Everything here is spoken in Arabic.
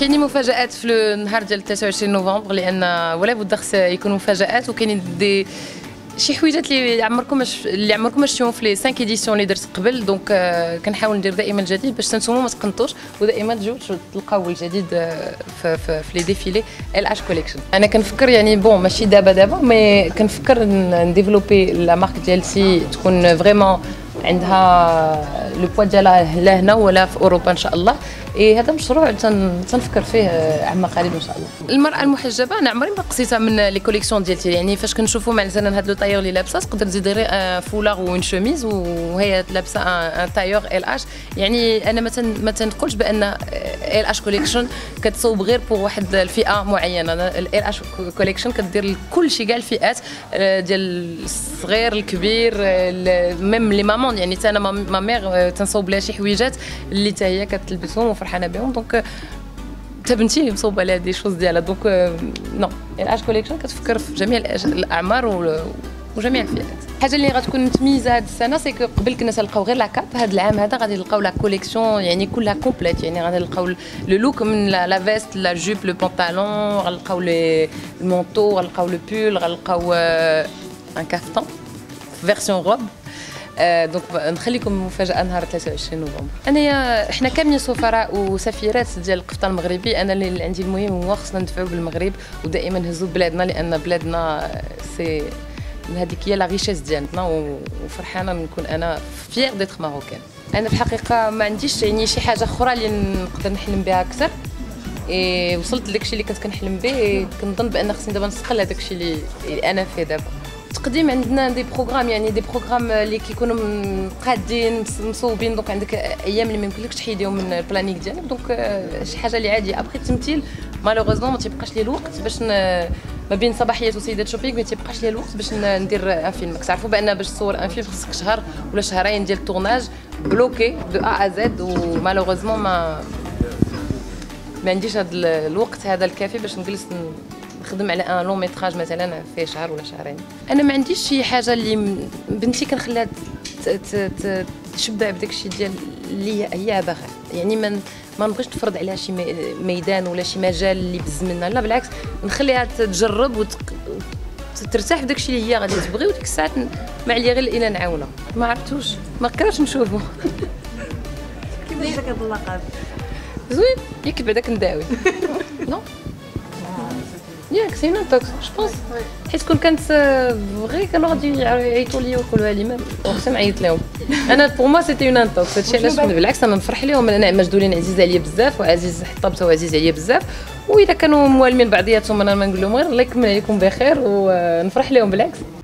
كاينين مفاجآت في النهار ديال 29 نوفمبر، لان ولا بد خص يكونوا مفاجآت، وكاينين شي حويجات اللي عمركم ما شفتوهم في لي 5 ايديسيون اللي درت قبل. دونك كنحاول ندير دائما الجديد باش تنتوما ما تقنطوش، ودائما تجيو تلقاو الجديد في لي ديفيلي LH كوليكشن. انا كنفكر يعني بون ماشي دابا مي كنفكر نديفلوبي لا مارك ديالتي تكون فريمون عندها لو بوا ديالها لا هنا ولا في اوروبا ان شاء الله. هذا مشروع تنفكر فيه عما قريب ان شاء الله. المراه المحجبه انا عمري ما قصيتها من لي كوليكسيون ديالتي، يعني فاش كنشوفوا مثلا هذا لو طايور اللي لابسه تقدر تزيدي فولار وين شوميز وهي لابسه ان تايور LH. يعني انا ما تنقولش بان LH كوليكشن كتصوب غير بور واحد الفئه معينه. LH كوليكشن كدير لكل شيء كاع الفئات ديال الصغير الكبير ميم لي مامون. يعني انا ما ميغ تنصوب لها شي حويجات اللي حتى هي كتلبسهم وفرحانه بهم. دونك حتى بنتي مصوبه لها دي شوز ديالها. دونك نو LH كوليكشن كتفكر في جميع الاعمار وجميع الفئات. الحاجه اللي غتكون متميزه هذه السنه سي كو قبل كنا تلقاو غير لاكاب، هذا العام هذا غادي نلقاو لا كوليكسيون يعني كلها كومبليت. يعني غادي نلقاو لو لوك من لا فيست لا جوب لو بونطالون، غنلقاو لي المونطو، غنلقاو لو بول، غنلقاو ان كافتون فيرسيون روب. دونك نخليكم مفاجاه نهار 23 نوفمبر. انايا احنا كاملين سفراء وسفيرات ديال القفطان المغربي. انا اللي عندي المهم هو خصنا ندفعوا بالمغرب ودائما نهزوا بلادنا، لان بلادنا سي هذيك هي لا ريشيس ديالنا، وفرحانه نكون انا فيير ديتر ماروكان. انا في الحقيقه ما عنديش يعني شي حاجه اخرى اللي نقدر نحلم بها اكثر. وصلت لداكشي اللي كنت كنحلم به. كنظن بان خصني دابا نستقل هذاك الشيء اللي انا فيه دابا. تقديم عندنا دي بروغرام، يعني دي بروغرام اللي كيكونوا قادين مصوبين. دونك عندك ايام اللي ما يمكنلكش تحيديهم من البلانيك ديالك. دونك شي حاجه اللي عاديه. ابخي التمثيل مالوغوزمون ما تيبقاش لي الوقت باش ما بين صباحيات وسيدات شوبينغ ما تيبقاش لي الوقت باش ندير ان فيلم. كتعرفوا بان باش تصور ان فيلم خصك شهر ولا شهرين ديال التورناج بلوكي دو ا زد، ومالوغوزمون ما عنديش هذا الوقت هذا الكافي باش نجلس نخدم على ان لون ميتراج مثلا في شهر ولا شهرين. انا ما عنديش شي حاجه اللي بنتي كنخليها تشبع بداك الشيء ديال اللي هي باغا. يعني ما نبغيش نفرض عليها شي ميدان ولا شي مجال اللي بز منها، لا بالعكس نخليها تجرب وترتاح بداك الشيء اللي هي غادي تبغي، وديك الساعات ما عليا غير الى نعاونها. ما عرفتوش ما كرهتش نشوفو. كيفاش داك اللقب زوين ياك بعدا كنداوي نو ياك سي نون توكس جو بونس، حيت كون كانت فغي كانوا غادي يعيطوا لي ويقولوا لي ما خصني نعيط لهم. انا بور موا سيتي اون انتوكس. هادشي علاش بالعكس انا نفرح لهم. انا مجدولين عزيز عليا بزاف، وعزيز حطابته عزيز عليا بزاف، واذا كانوا موالمين بعضياتهم انا ما نقول لهم غير الله يكمل عليكم بخير ونفرح لهم بالعكس.